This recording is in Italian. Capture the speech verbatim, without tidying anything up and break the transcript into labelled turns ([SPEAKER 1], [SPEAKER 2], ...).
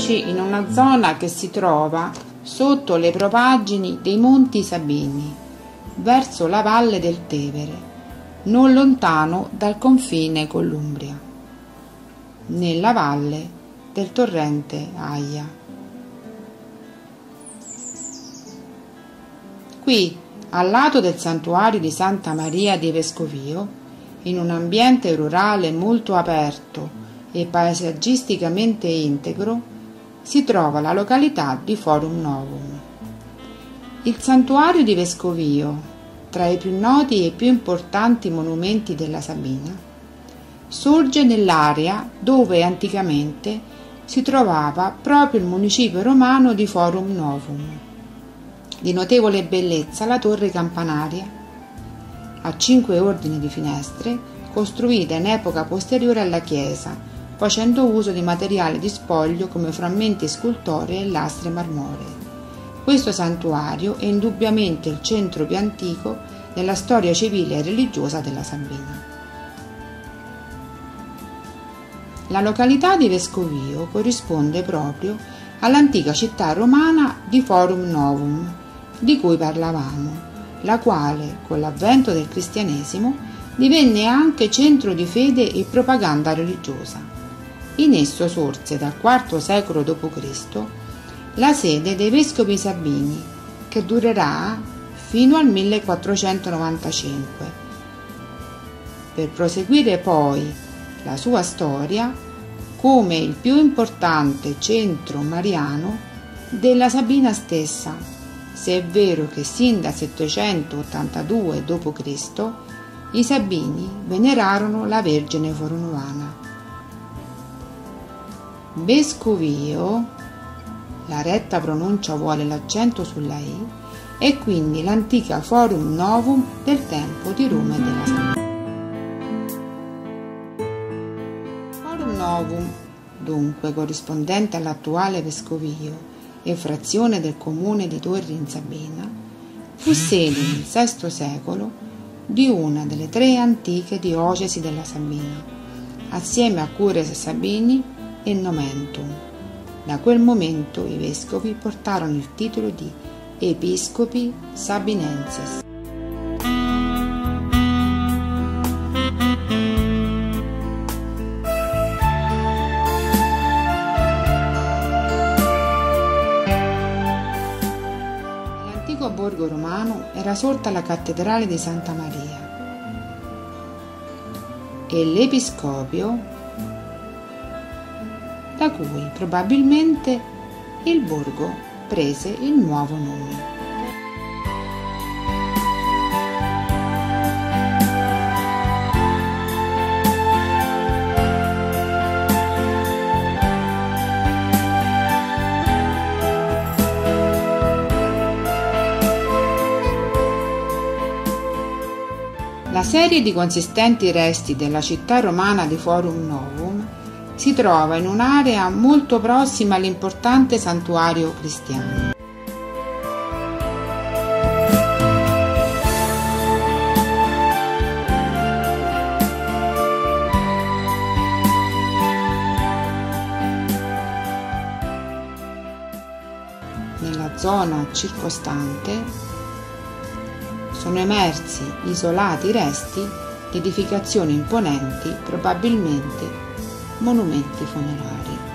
[SPEAKER 1] eccoci in una zona che si trova sotto le propaggini dei Monti Sabini, verso la valle del Tevere, non lontano dal confine con l'Umbria, nella valle del torrente Aia. Qui, al lato del santuario di Santa Maria di Vescovio, in un ambiente rurale molto aperto e paesaggisticamente integro, si trova la località di Forum Novum. Il santuario di Vescovio, tra i più noti e più importanti monumenti della Sabina, sorge nell'area dove anticamente si trovava proprio il municipio romano di Forum Novum. Di notevole bellezza la torre campanaria, a cinque ordini di finestre, costruita in epoca posteriore alla chiesa, facendo uso di materiale di spoglio come frammenti scultorei e lastre marmoree. Questo santuario è indubbiamente il centro più antico della storia civile e religiosa della Sabina. La località di Vescovio corrisponde proprio all'antica città romana di Forum Novum, di cui parlavamo, la quale, con l'avvento del cristianesimo, divenne anche centro di fede e propaganda religiosa. In esso sorse dal quarto secolo dopo Cristo la sede dei vescovi sabini, che durerà fino al millequattrocentonovantacinque, per proseguire poi la sua storia come il più importante centro mariano della Sabina stessa, se è vero che sin dal settecentottantadue dopo Cristo i Sabini venerarono la Vergine Foronovana. Vescovio, la retta pronuncia vuole l'accento sulla I, è quindi l'antica Forum Novum del tempo di Roma e della Sabina. Forum Novum, dunque corrispondente all'attuale Vescovio e frazione del comune di Torri in Sabina, fu sede nel sesto secolo di una delle tre antiche diocesi della Sabina, assieme a Cures Sabini e Nomentum. Da quel momento i vescovi portarono il titolo di Episcopi Sabinenses. Nell'antico borgo romano era sorta la cattedrale di Santa Maria e l'episcopio, da cui probabilmente il borgo prese il nuovo nome. La serie di consistenti resti della città romana di Forum Novum si trova in un'area molto prossima all'importante santuario cristiano. Nella zona circostante sono emersi isolati resti di edificazioni imponenti, probabilmente monumenti funerari.